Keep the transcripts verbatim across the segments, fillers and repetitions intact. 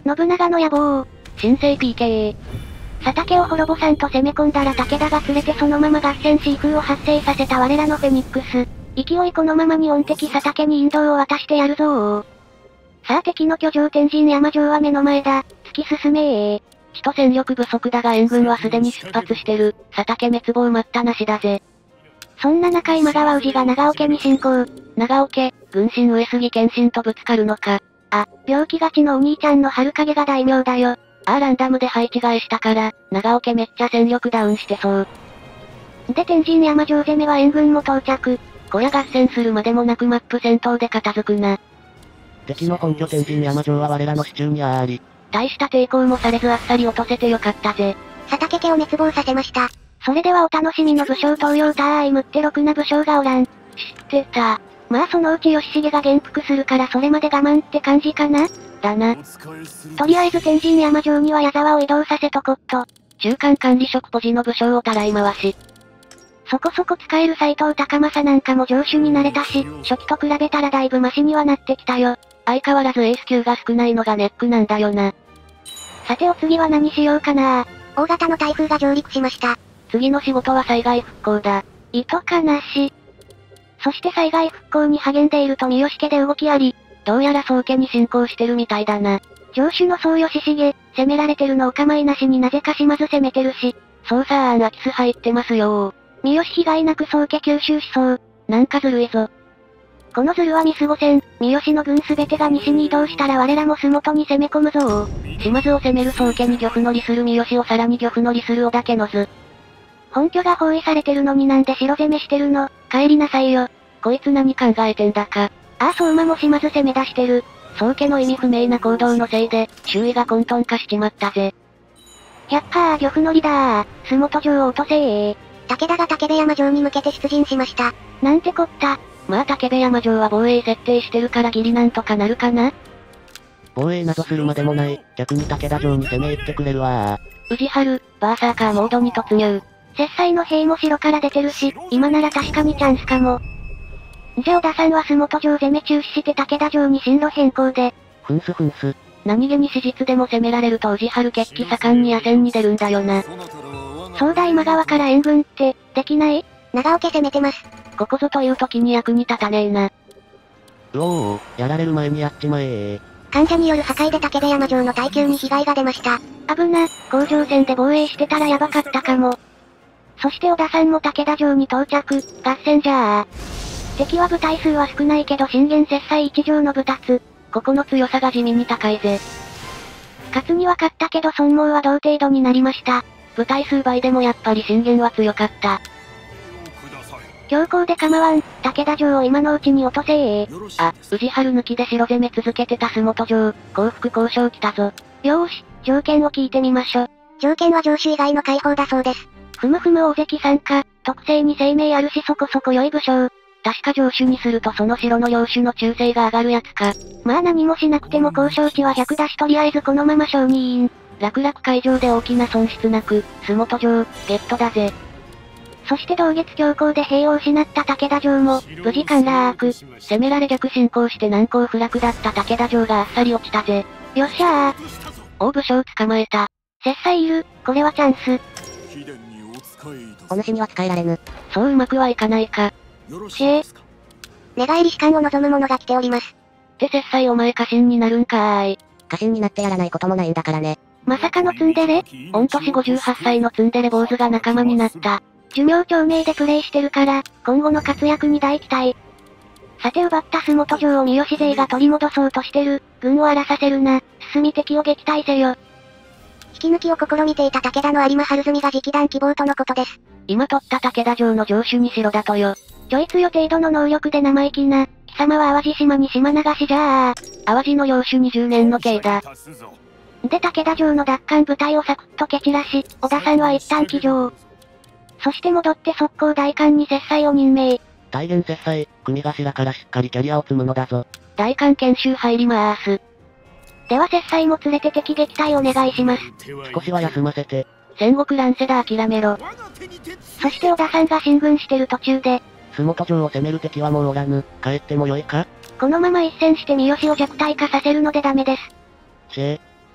信長の野望。 新生 ピーケー。 佐竹を滅ぼさんと攻め込んだら武田が連れてそのまま合戦し威風を発生させた我らのフェニックス。勢いこのままに恩敵佐竹に引導を渡してやるぞー。さあ敵の居城天神山城は目の前だ。突き進めー。 首都戦力不足だが援軍はすでに出発してる。佐竹滅亡待ったなしだぜ。 そんな中今川氏が長尾家に侵攻。 長尾家、軍神上杉謙信とぶつかるのか。 あ、病気がちのお兄ちゃんの春影が大名だよ。 あーランダムで配置換えしたから、長尾家めっちゃ戦力ダウンしてそう。 で天神山城攻めは援軍も到着。 小屋合戦するまでもなくマップ戦闘で片付くな。 敵の本拠天神山城は我らの手中にあり。 大した抵抗もされずあっさり落とせてよかったぜ。 佐竹家を滅亡させました。それではお楽しみの武将登用たーいむってろくな武将がおらん。知ってた。 まあそのうち義重が元服するからそれまで我慢って感じかな。 だな。 とりあえず天神山城には矢沢を移動させとこっと。 中間管理職ポジの武将をたらい回し。 そこそこ使える斎藤高政なんかも城主になれたし、初期と比べたらだいぶマシにはなってきたよ。 相変わらずエース級が少ないのがネックなんだよな。 さてお次は何しようかな。大型の台風が上陸しました。 次の仕事は災害復興だ。 意図かなし。そして災害復興に励んでいると三好家で動きあり。 どうやら宗家に侵攻してるみたいだな。 城主の宗義重、攻められてるのお構いなしになぜか島津攻めてるし。 操作案空き巣入ってますよー。 三好被害なく宗家吸収しそう。 なんかずるいぞ。 このズルは見過ごせん。三好の軍すべてが西に移動したら我らも洲本に攻め込むぞー。 島津を攻める宗家に漁夫乗りする三好をさらに漁夫乗りする織田家の図。 本拠が包囲されてるのになんで城攻めしてるの。帰りなさいよ。 こいつ何考えてんだか。 ああ相馬も島津攻め出してる。 宗家の意味不明な行動のせいで、周囲が混沌化しちまったぜ。 やっはー漁夫乗りだー。洲本城を落とせー。武田が武部山城に向けて出陣しました。なんてこった。 まあ武部山城は防衛設定してるからギリなんとかなるかな。 防衛などするまでもない。逆に武田城に攻め入ってくれるわー。宇治春、バーサーカーモードに突入。 接載の兵も城から出てるし、今なら確かにチャンスかも。じゃあ小田さんは洲本城攻め中止して武田城に進路変更で。 ふんすふんす。 何気に史実でも攻められると宇治春決起盛んに野戦に出るんだよな。 そうだ今川から援軍って、できない？長尾家攻めてます。 ここぞという時に役に立たねえな。 うおー、やられる前にやっちまえー。 患者による破壊で武部山城の耐久に被害が出ました。危な、甲状戦で防衛してたらやばかったかも。そして小田さんも武田城に到着、合戦じゃー。敵は部隊数は少ないけど信玄接載一条の部達。 ここの強さが地味に高いぜ。 勝つには勝ったけど損耗は同程度になりました。 部隊数倍でもやっぱり信玄は強かった。 強行で構わん、武田城を今のうちに落とせー。 あ、宇治春抜きで城攻め続けてた洲本城、降伏交渉来たぞ。 よーし、条件を聞いてみましょ。条件は城主以外の解放だそうです。ふむふむ大関参加、特性に生命あるしそこそこ良い武将。 確か城主にするとその城の領主の忠誠が上がるやつか。 まあ何もしなくても交渉値はひゃくだしとりあえずこのまま承認。 楽々会場で大きな損失なく、洲本城、ゲットだぜ。 そして同月強行で兵を失った武田城も、無事陥落。 攻められ逆進行して難攻不落だった武田城があっさり落ちたぜ。 よっしゃー。 大武将捕まえた。 接載いる、これはチャンス。 お主には使えられぬ。 そううまくはいかないか。 しえ。寝返り士官を望む者が来ております。 って接載お前家臣になるんかーい。 家臣になってやらないこともないんだからね。 まさかのツンデレ？ 御年ごじゅうはっさいのツンデレ坊主が仲間になった。 寿命長命でプレイしてるから、今後の活躍に大期待。さて奪った洲本城を三好勢が取り戻そうとしてる。軍を荒らさせるな。進み敵を撃退せよ。引き抜きを試みていた武田の有馬春積が直談希望とのことです。 今取った武田城の城主にしろだとよ。 ちょい強程度の能力で生意気な。貴様は淡路島に島流しじゃあ。 淡路の領主にじゅうねんの刑だ。 で武田城の奪還部隊をサクッと蹴散らし、小田さんは一旦騎乗。そして戻って速攻代官に接載を任命。 大元接載、組頭からしっかりキャリアを積むのだぞ。 代官研修入りまーす。 では接載も連れて敵撃退お願いします。 少しは休ませて。 戦国乱世だ諦めろ。 そして小田さんが進軍してる途中で。 洲本城を攻める敵はもうおらぬ。帰ってもよいか？ このまま一戦して三好を弱体化させるのでダメです。 しえ。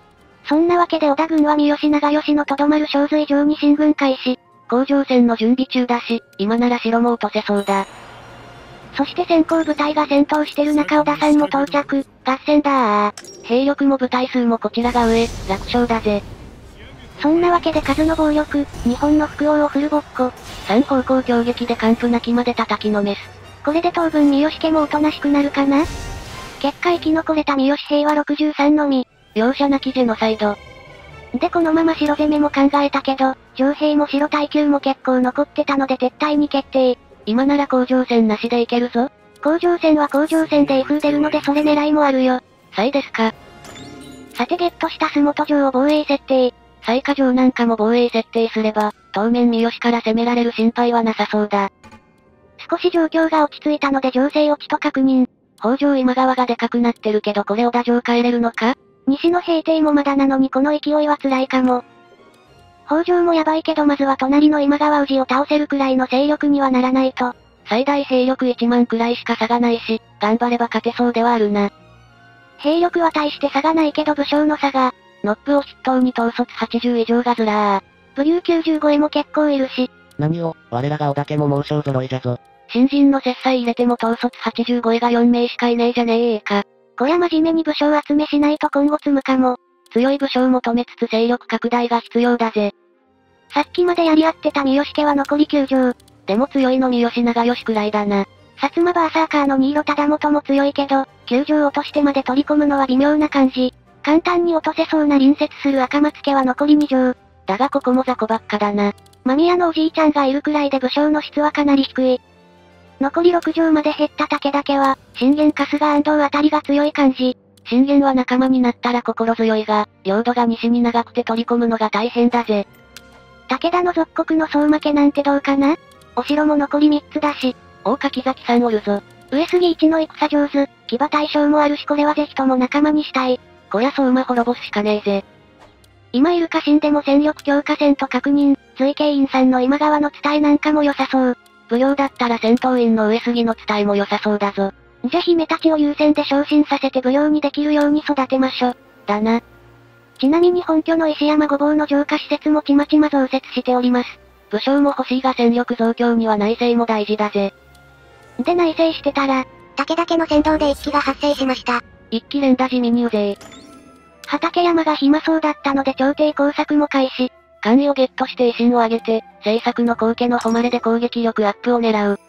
そんなわけで織田軍は三好長吉のとどまる小髄城に進軍開始。 甲状戦の準備中だし、今なら城も落とせそうだ。 そして先行部隊が戦闘してる中織田さんも到着。合戦だー。 兵力も部隊数もこちらが上、楽勝だぜ。 そんなわけで数の暴力、日本の副王をフルボッコ。 三方向攻撃で完膚なきまで叩きのめす。 これで当分三好家もおとなしくなるかな？結果生き残れた三好兵はろくじゅうさんのみ。 容赦なきジェノサイド。 でこのまま城攻めも考えたけど、城兵も城耐久も結構残ってたので撤退に決定。 今なら甲状戦なしでいけるぞ。 甲状戦は甲状戦で威風出るのでそれ狙いもあるよ。 さいですか。 さてゲットした洲本城を防衛設定。 雑賀城なんかも防衛設定すれば、当面三好から攻められる心配はなさそうだ。 少し状況が落ち着いたので情勢落ちと確認。 北条今川がでかくなってるけどこれ織田城帰れるのか？ 西の平定もまだなのにこの勢いは辛いかも。北条もやばいけどまずは隣の今川氏を倒せるくらいの勢力にはならないと。 最大兵力いちまんくらいしか差がないし、頑張れば勝てそうではあるな。 兵力は大して差がないけど武将の差が。 ノップを筆頭に統率はちじゅう以上がずらー。 武勇きゅうじゅうごえも結構いるし。 何を、我らが織田家も猛将揃いじゃぞ。 新人の切磋入れても統率はちじゅうごえがよんめいしかいねえじゃねえか。 こりゃ真面目に武将集めしないと今後積むかも。 強い武将求めつつ勢力拡大が必要だぜ。 さっきまでやり合ってた三好家は残りきゅう城。 でも強いの三好長吉くらいだな。 薩摩バーサーカーの新色忠元も強いけど、きゅう城落としてまで取り込むのは微妙な感じ。簡単に落とせそうな隣接する赤松家は残りに城。 だがここも雑魚ばっかだな。 間宮のおじいちゃんがいるくらいで武将の質はかなり低い。残りろく城まで減った武田家は、信玄春日安藤あたりが強い感じ。 信玄は仲間になったら心強いが、領土が西に長くて取り込むのが大変だぜ。 武田の属国の総負けなんてどうかな？お城も残りみっつだし。 大柿崎さんおるぞ。 上杉一の戦上手、騎馬大将もあるしこれはぜひとも仲間にしたい。 こりゃ相馬滅ぼすしかねえぜ。 今いる家臣でも戦力強化戦と確認、随慶院さんの今川の伝えなんかも良さそう。 武領だったら戦闘員の上杉の伝えも良さそうだぞ。 じゃ姫たちを優先で昇進させて武領にできるように育てましょ。 だな。 ちなみに本拠の石山御坊の浄化施設もちまちま増設しております。 武将も欲しいが戦力増強には内政も大事だぜ。 で内政してたら、 武田家の戦闘で一揆が発生しました。 一揆連打地味にうぜえ。 畠山が暇そうだったので朝廷工作も開始。 官位をゲットして威信を上げて、政策の後家の誉れで攻撃力アップを狙う。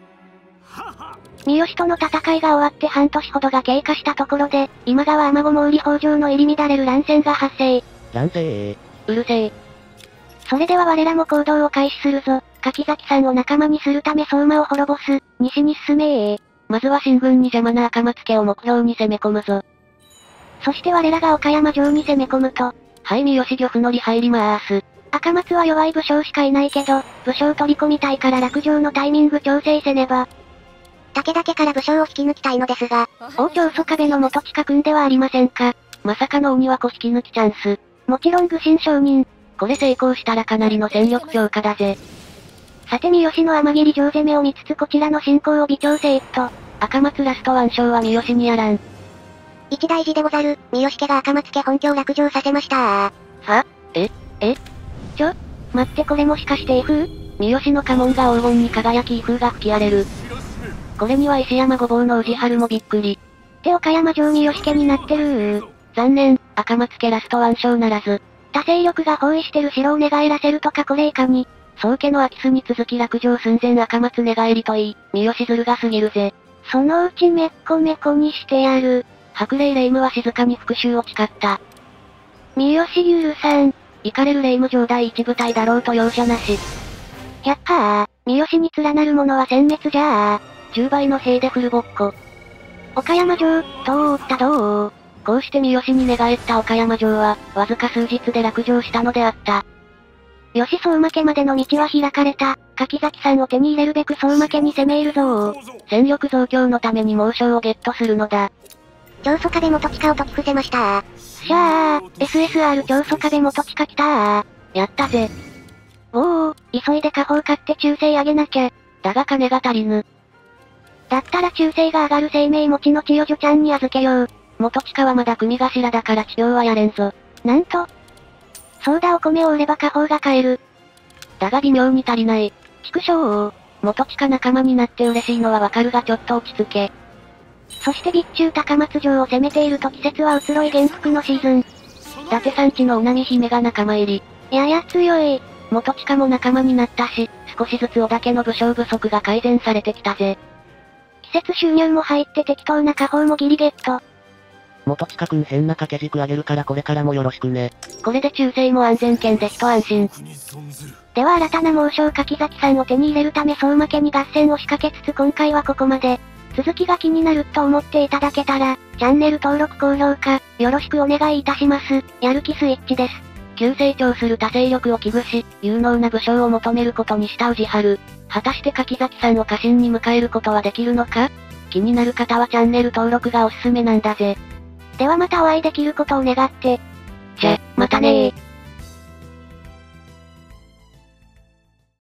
三好との戦いが終わって半年ほどが経過したところで、今川天子毛利北条の入り乱れる乱戦が発生。 乱世うるせえ。 それでは我らも行動を開始するぞ。柿崎さんを仲間にするため相馬を滅ぼす、西に進めー。 まずは秦軍に邪魔な赤松家を目標に攻め込むぞ。 そして我らが岡山城に攻め込むと、 はい三好漁夫乗り入りまーす。 赤松は弱い武将しかいないけど、武将取り込みたいから落城のタイミング調整せねば。 武田家から武将を引き抜きたいのですが、 王朝祖壁の元近くんではありませんか。 まさかの鬼は子引き抜きチャンス。 もちろん愚神承認。 これ成功したらかなりの戦力強化だぜ。 さて三好の天霧城攻めを見つつこちらの進行を微調整っと。 赤松ラストワン勝は三好にやらん。 一大事でござる。三好家が赤松家本拠を落城させましたはええちょ待ってこれもしかして威風？ 三好の家紋が黄金に輝き威風が吹き荒れる。これには石山御坊の氏春もびっくり。 って岡山城三好家になってるー。 残念、赤松家ラストワン勝ならず。 他勢力が包囲してる城を寝返らせるとかこれいかに。 宗家の空き巣に続き落城寸前赤松寝返りといい、三好ずるが過ぎるぜ。 そのうちめっこめこにしてやる。 白霊霊夢は静かに復讐を誓った。 三好ゆるさん。 イカれる霊夢城第一部隊だろうと容赦なし。 やっはー、三好に連なる者は殲滅じゃあ。 じゅうばいの兵でフルボッコ。 岡山城、どうったどう。 こうして三好に寝返った岡山城は、わずか数日で落城したのであった。 よし相馬家までの道は開かれた。柿崎さんを手に入れるべく相馬家に攻め入るぞー。 戦力増強のために猛将をゲットするのだ。 長宗壁元親を解き伏せましたしゃー、エスエスアール 長宗壁元親来たー。 やったぜ。 おー、急いで下方買って忠誠上げなきゃ。 だが金が足りぬ。 だったら忠誠が上がる生命持ちの千代女ちゃんに預けよう。 元親はまだ組頭だから治療はやれんぞ。 なんと。そうだお米を売れば家宝が買える。 だが微妙に足りない。 畜生王。 元地下仲間になって嬉しいのはわかるがちょっと落ち着け。 そして備中高松城を攻めていると季節は移ろい元服のシーズン。 伊達さんちのおなみ姫が仲間入り。 やや強い。 元地下も仲間になったし、少しずつ織田家の武将不足が改善されてきたぜ。 季節収入も入って適当な家宝もギリゲット。 元地下くん変な掛け軸あげるからこれからもよろしくね。 これで中世も安全圏で一安心。 では新たな猛将柿崎さんを手に入れるため相馬家に合戦を仕掛けつつ今回はここまで。続きが気になると思っていただけたら、チャンネル登録高評価、よろしくお願いいたします。やる気スイッチです。 急成長する多勢力を危惧し、有能な武将を求めることにした宇治春。果たして柿崎さんを家臣に迎えることはできるのか？気になる方はチャンネル登録がおすすめなんだぜ。 ではまたお会いできることを願って。 じゃ、またねー。